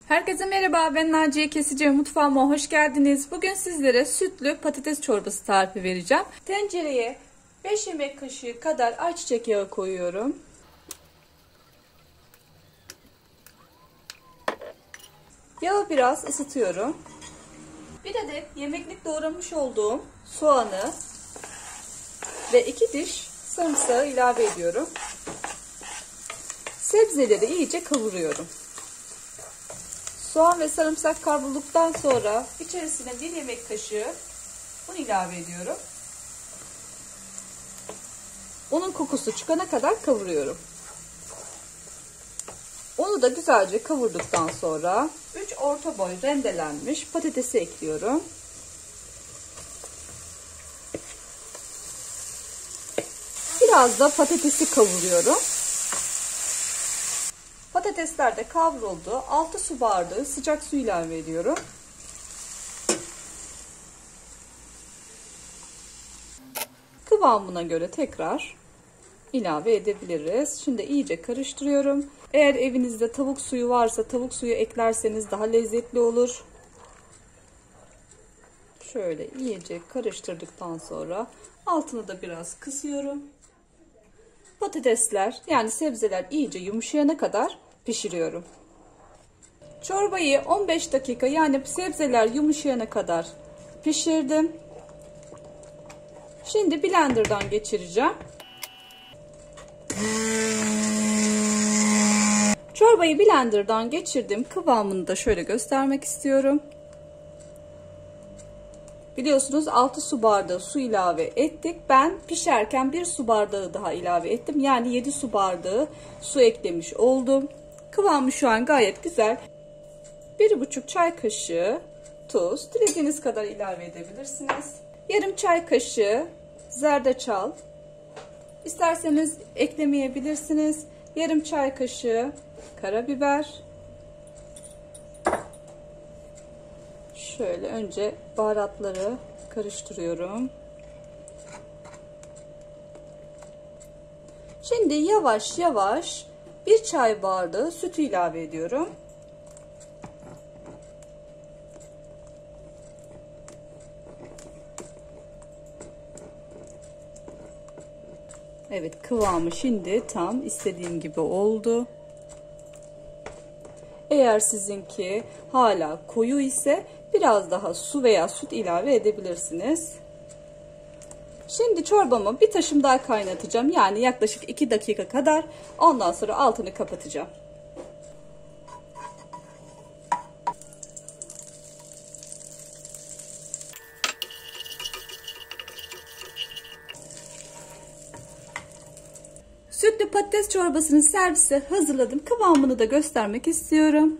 Herkese merhaba, ben Naciye Kesici. Mutfağıma hoş geldiniz. Bugün sizlere sütlü patates çorbası tarifi vereceğim. Tencereye 5 yemek kaşığı kadar ayçiçek yağı koyuyorum. Yağı biraz ısıtıyorum. Bir adet yemeklik doğramış olduğum soğanı ve 2 diş sarımsağı ilave ediyorum. Sebzeleri iyice kavuruyorum. Soğan ve sarımsak kavrulduktan sonra içerisine 1 yemek kaşığı un ilave ediyorum. Unun kokusu çıkana kadar kavuruyorum. Unu da güzelce kavurduktan sonra 3 orta boy rendelenmiş patatesi ekliyorum. Biraz da patatesi kavuruyorum. Patatesler de kavruldu. 6 su bardağı sıcak su ilave ediyorum. Kıvamına göre tekrar ilave edebiliriz. Şimdi iyice karıştırıyorum. Eğer evinizde tavuk suyu varsa tavuk suyu eklerseniz daha lezzetli olur. Şöyle iyice karıştırdıktan sonra altını da biraz kısıyorum. Patatesler yani sebzeler iyice yumuşayana kadar pişiriyorum. Çorbayı 15 dakika yani sebzeler yumuşayana kadar pişirdim. Şimdi blenderdan geçireceğim. Çorbayı blenderdan geçirdim. Kıvamını da şöyle göstermek istiyorum. Biliyorsunuz 6 su bardağı su ilave ettik. Ben pişerken 1 su bardağı daha ilave ettim. Yani 7 su bardağı su eklemiş oldum. Kıvamı şu an gayet güzel. 1,5 çay kaşığı tuz. Dilediğiniz kadar ilave edebilirsiniz. Yarım çay kaşığı zerdeçal. İsterseniz eklemeyebilirsiniz. Yarım çay kaşığı karabiber. Şöyle önce baharatları karıştırıyorum. Şimdi yavaş yavaş 1 çay bardağı sütü ilave ediyorum. Evet, kıvamı şimdi tam istediğim gibi oldu. Eğer sizinki hala koyu ise biraz daha su veya süt ilave edebilirsiniz. Şimdi çorbamı bir taşım daha kaynatacağım. Yani yaklaşık 2 dakika kadar. Ondan sonra altını kapatacağım. Sütlü patates çorbasını servise hazırladım. Kıvamını da göstermek istiyorum.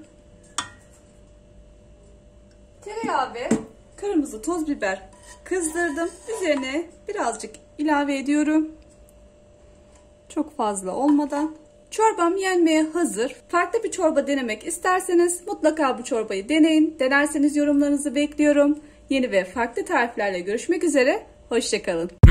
Tereyağı ve kırmızı toz biber kızdırdım. Üzerine birazcık ilave ediyorum. Çok fazla olmadan. Çorbam yenmeye hazır. Farklı bir çorba denemek isterseniz mutlaka bu çorbayı deneyin. Denerseniz yorumlarınızı bekliyorum. Yeni ve farklı tariflerle görüşmek üzere. Hoşça kalın.